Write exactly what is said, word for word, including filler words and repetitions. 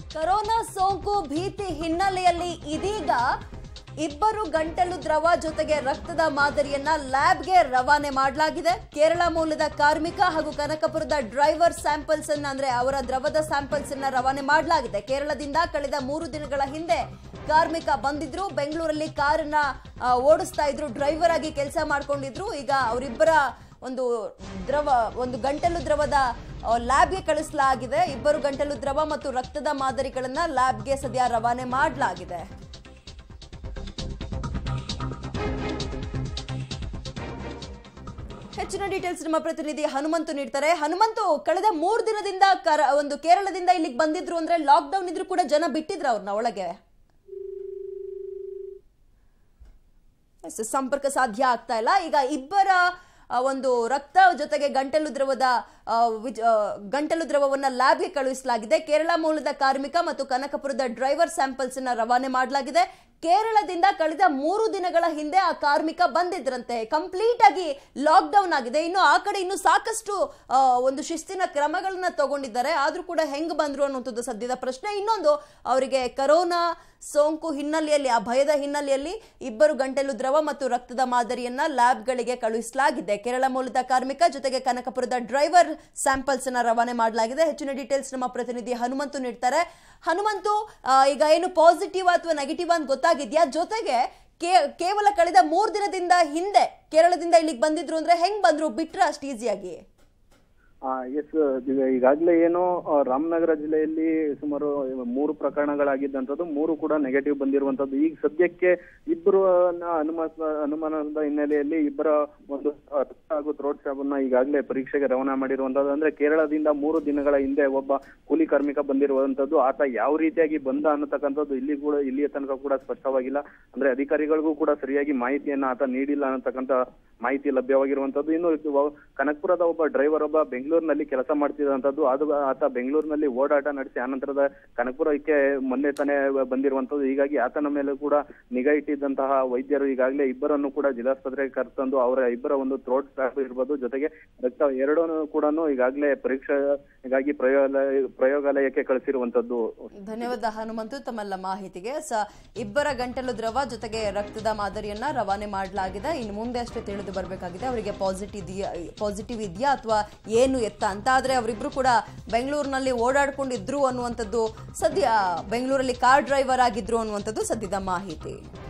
Corona ಸೋಂಕು ಭೀತಿ ಹಿನ್ನೆಲೆಯಲ್ಲಿ ಇದೀಗ ಇಬ್ಬರು ಗಂಟಲು ದ್ರವ ಜೊತೆಗೆ ರಕ್ತದ ಮಾದರಿಯನ್ನ ಲ್ಯಾಬ್ಗೆ ರವಾನೆ ಮಾಡಲಾಗಿದೆ. ಕೇರಳ ಮೂಲದ ಕಾರ್ಮಿಕ ಹಾಗೂ ಕನಕಪುರದ ಡ್ರೈವರ್ ಸ್ಯಾಂಪಲ್ಸ್ ಅನ್ನ ಅಂದ್ರೆ ಅವರ ದ್ರವದ ಸ್ಯಾಂಪಲ್ಸ್ ಅನ್ನ ರವಾನೆ ಮಾಡಲಾಗಿದೆ. ಕೇರಳದಿಂದ ಕಳೆದ ಮೂರು ದಿನಗಳ ಹಿಂದೆ ಕಾರ್ಮಿಕ ಬಂದಿದ್ರು, ಬೆಂಗಳೂರಲ್ಲಿ ಕಾರನ್ನ ಓಡಿಸ್ತಾ ಇದ್ರು, ಡ್ರೈವರ್ ಆಗಿ ಕೆಲಸ ಮಾಡ್ಕೊಂಡಿದ್ರು. ಈಗ ಅವರಿಬ್ಬರ ಒಂದು ದ್ರವ ಒಂದು ಗಂಟಲು ದ್ರವದ ಲ್ಯಾಬ್ಗೆ ಕಳಿಸಲಾಗಿದೆ. ಇಬ್ಬರು ಗಂಟಲು ದ್ರವ ಮತ್ತು ರಕ್ತದ ಮಾದರಿಗಳನ್ನ ಲ್ಯಾಬ್ಗೆ ಸದ್ಯ ರವಾನೆ ಮಾಡಲಾಗಿದೆ. ಹೆಚ್ಚಿನ ಡೀಟೇಲ್ಸ್ ನಮ್ಮ ಪ್ರತಿನಿಧಿ ಹನುಮಂತು ನೀಡ್ತಾರೆ. ಹನುಮಂತು, ಕಳೆದ ಮೂರು ದಿನದಿಂದ ಒಂದು ಕೇರಳದಿಂದ ಇಲ್ಲಿಗೆ ಬಂದಿದ್ರು ಅಂದ್ರೆ ಲಾಕ್ ಡೌನ್ ಇದ್ರು ಕೂಡ ಜನ ಬಿಟ್ಟಿದ್ರ ಅವ್ರನ್ನ ಒಳಗೆ? ಸಂಪರ್ಕ ಸಾಧ್ಯ ಆಗ್ತಾ ಇಲ್ಲ. ಈಗ ಇಬ್ಬರ ಒಂದು ರಕ್ತ ಜೊತೆಗೆ ಗಂಟಲು ದ್ರವದ ಗಂಟಲು ದ್ರವವನ್ನ ಲ್ಯಾಬ್ಗೆ ಕಳುಹಿಸಲಾಗಿದೆ. ಕೇರಳ ಮೂಲದ ಕಾರ್ಮಿಕ ಮತ್ತು ಕನಕಪುರದ ಡ್ರೈವರ್ ಸ್ಯಾಂಪಲ್ಸ್ ಅನ್ನ ರವಾನೆ ಮಾಡಲಾಗಿದೆ. ಕೇರಳದಿಂದ ಕಳೆದ ಮೂರು ದಿನಗಳ ಹಿಂದೆ ಆ ಕಾರ್ಮಿಕ ಬಂದಿದ್ರಂತೆ. ಕಂಪ್ಲೀಟ್ ಆಗಿ ಲಾಕ್ ಡೌನ್ ಆಗಿದೆ. ಇನ್ನು ಆ ಕಡೆ ಇನ್ನು ಸಾಕಷ್ಟು ಒಂದು ಶಿಸ್ತಿನ ಕ್ರಮಗಳನ್ನ ತಗೊಂಡಿದ್ದಾರೆ. ಆದ್ರೂ ಕೂಡ ಹೆಂಗ್ ಬಂದ್ರು ಅನ್ನುವಂಥದ್ದು ಸದ್ಯದ ಪ್ರಶ್ನೆ. ಇನ್ನೊಂದು, ಅವರಿಗೆ ಕೊರೋನಾ ಸೋಂಕು ಹಿನ್ನೆಲೆಯಲ್ಲಿ, ಆ ಭಯದ ಹಿನ್ನೆಲೆಯಲ್ಲಿ ಇಬ್ಬರು ಗಂಟಲು ದ್ರವ ಮತ್ತು ರಕ್ತದ ಮಾದರಿಯನ್ನ ಲ್ಯಾಬ್ಗಳಿಗೆ ಕಳುಹಿಸಲಾಗಿದೆ. ಕೇರಳ ಮೂಲದ ಕಾರ್ಮಿಕ ಜೊತೆಗೆ ಕನಕಪುರದ ಡ್ರೈವರ್ ಸ್ಯಾಂಪಲ್ಸ್ ಅನ್ನ ರವಾನೆ ಮಾಡಲಾಗಿದೆ. ಹೆಚ್ಚಿನ ಡೀಟೇಲ್ಸ್ ನಮ್ಮ ಪ್ರತಿನಿಧಿ ಹನುಮಂತು ನೀಡ್ತಾರೆ. ಹನುಮಂತು, ಈಗ ಏನು ಪಾಸಿಟಿವ್ ಅಥವಾ ನೆಗೆಟಿವ್ ಅಂತ ಗೊತ್ತಾಗಿದ್ಯಾ? ಜೊತೆಗೆ ಕೇವಲ ಕಳೆದ ಮೂರು ದಿನದಿಂದ ಹಿಂದೆ ಕೇರಳದಿಂದ ಇಲ್ಲಿಗೆ ಬಂದಿದ್ರು ಅಂದ್ರೆ ಹೆಂಗ್ ಬಂದ್ರು? ಬಿಟ್ರ ಅಷ್ಟು ಈಸಿಯಾಗಿ? ಎಸ್, ಈಗಾಗಲೇ ಏನು ರಾಮನಗರ ಜಿಲ್ಲೆಯಲ್ಲಿ ಸುಮಾರು ಮೂರು ಪ್ರಕರಣಗಳಾಗಿದ್ದಂಥದ್ದು, ಮೂರು ಕೂಡ ನೆಗೆಟಿವ್ ಬಂದಿರುವಂತದ್ದು. ಈಗ ಸದ್ಯಕ್ಕೆ ಇಬ್ಬರು ಅನುಮಾನ ಅನುಮಾನದ ಹಿನ್ನೆಲೆಯಲ್ಲಿ ಇಬ್ಬರ ಒಂದು ಹಾಗೂ ಥ್ರೋಟ್ ಸ್ವಾಬ್ ಅನ್ನ ಈಗಾಗಲೇ ಪರೀಕ್ಷೆಗೆ ರವಾನೆ ಮಾಡಿರುವಂತದ್ದು. ಅಂದ್ರೆ ಕೇರಳದಿಂದ ಮೂರು ದಿನಗಳ ಹಿಂದೆ ಒಬ್ಬ ಕೂಲಿ ಕಾರ್ಮಿಕ ಬಂದಿರುವಂತದ್ದು. ಆತ ಯಾವ ರೀತಿಯಾಗಿ ಬಂದ ಅನ್ನತಕ್ಕಂಥದ್ದು ಇಲ್ಲಿ ಕೂಡ ಇಲ್ಲಿಯ ತನಕ ಕೂಡ ಸ್ಪಷ್ಟವಾಗಿಲ್ಲ. ಅಂದ್ರೆ ಅಧಿಕಾರಿಗಳಿಗೂ ಕೂಡ ಸರಿಯಾಗಿ ಮಾಹಿತಿಯನ್ನ ಆತ ನೀಡಿಲ್ಲ ಅನ್ನತಕ್ಕಂಥ ಮಾಹಿತಿ ಲಭ್ಯವಾಗಿರುವಂತದ್ದು. ಇನ್ನು ಕನಕಪುರದ ಒಬ್ಬ ಡ್ರೈವರ್ ಒಬ್ಬ ಬೆಂಗಳೂರಿನಲ್ಲಿ ಕೆಲಸ ಮಾಡ್ತಿದ್ದಂಥದ್ದು. ಅದು ಆತ ಬೆಂಗಳೂರಿನಲ್ಲಿ ಓಡಾಟ ನಡೆಸಿ ಆನಂತರದ ಕನಕಪುರಕ್ಕೆ ಮೊನ್ನೆ ತಾನೇ ಬಂದಿರುವಂತದ್ದು. ಹೀಗಾಗಿ ಆತನ ಮೇಲೆ ಕೂಡ ನಿಗಾ ಇಟ್ಟಿದ್ದಂತಹ ವೈದ್ಯರು ಈಗಾಗಲೇ ಇಬ್ಬರನ್ನು ಕೂಡ ಜಿಲ್ಲಾಸ್ಪತ್ರೆಗೆ ಕರೆತಂದು ಅವರ ಇಬ್ಬರ ಒಂದು ಥ್ರೋಟ್ ಸ್ವಾಬ್ ಇರ್ಬೋದು ಜೊತೆಗೆ ರಕ್ತ ಎರಡೂ ಕೂಡ ಈಗಾಗಲೇ ಪರೀಕ್ಷೆಗಾಗಿ ಪ್ರಯೋಗಾಲಯ ಪ್ರಯೋಗಾಲಯಕ್ಕೆ ಕಳಿಸಿರುವಂತದ್ದು. ಧನ್ಯವಾದ ಹನುಮಂತು ತಮ್ಮೆಲ್ಲ ಮಾಹಿತಿಗೆ. ಸ ಇಬ್ಬರ ಗಂಟಲು ದ್ರವ ಜೊತೆಗೆ ರಕ್ತದ ಮಾದರಿಯನ್ನ ರವಾನೆ ಮಾಡಲಾಗಿದೆ. ಇನ್ನು ಮುಂದೆ ಅಷ್ಟೇ ತಿಳಿದು ಬರಬೇಕಾಗಿದೆ ಅವರಿಗೆ ಪಾಸಿಟಿವ್ ಇದೆಯಾ ಪಾಸಿಟಿವ್ ಇದೆಯಾ ಅಥವಾ ಏನು ಎತ್ತ ಅಂತ. ಆದ್ರೆ ಅವರಿಬ್ರು ಕೂಡ ಬೆಂಗಳೂರಿನಲ್ಲಿ ಓಡಾಡ್ಕೊಂಡಿದ್ರು ಅನ್ನುವಂಥದ್ದು ಸದ್ಯ, ಬೆಂಗಳೂರಲ್ಲಿ ಕಾರ್ ಡ್ರೈವರ್ ಆಗಿದ್ರು ಅನ್ನುವಂಥದ್ದು ಸದ್ಯದ ಮಾಹಿತಿ.